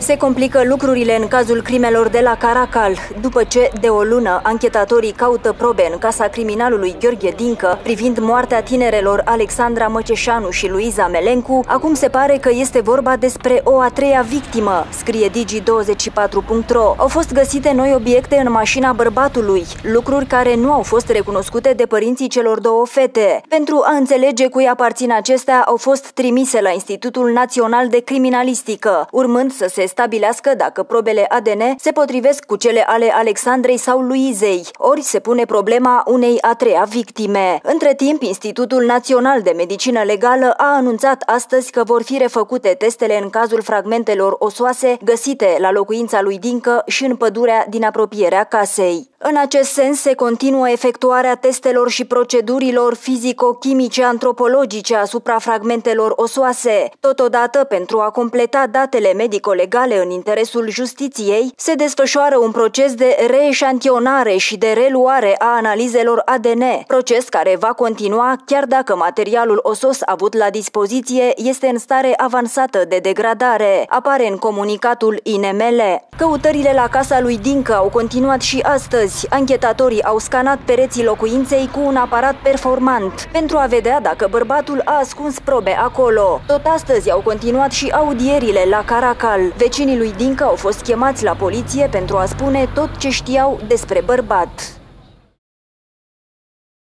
Se complică lucrurile în cazul crimelor de la Caracal. După ce, de o lună, anchetatorii caută probe în casa criminalului Gheorghe Dincă privind moartea tinerelor Alexandra Măceșanu și Luiza Melencu, acum se pare că este vorba despre o a treia victimă, scrie Digi24.ro. Au fost găsite noi obiecte în mașina bărbatului, lucruri care nu au fost recunoscute de părinții celor două fete. Pentru a înțelege cui aparțin acestea, au fost trimise la Institutul Național de Criminalistică, urmând să se stabilească dacă probele ADN se potrivesc cu cele ale Alexandrei sau Luizei, ori se pune problema unei a treia victime. Între timp, Institutul Național de Medicină Legală a anunțat astăzi că vor fi refăcute testele în cazul fragmentelor osoase găsite la locuința lui Dincă și în pădurea din apropierea casei. În acest sens, se continuă efectuarea testelor și procedurilor fizico-chimice antropologice asupra fragmentelor osoase. Totodată, pentru a completa datele medico-legale în interesul justiției, se desfășoară un proces de reeșantionare și de reluare a analizelor ADN, proces care va continua chiar dacă materialul osos avut la dispoziție este în stare avansată de degradare, apare în comunicatul INML. Căutările la casa lui Dincă au continuat și astăzi. Anchetatorii au scanat pereții locuinței cu un aparat performant pentru a vedea dacă bărbatul a ascuns probe acolo. Tot astăzi au continuat și audierile la Caracal. Vecinii lui Dincă au fost chemați la poliție pentru a spune tot ce știau despre bărbat.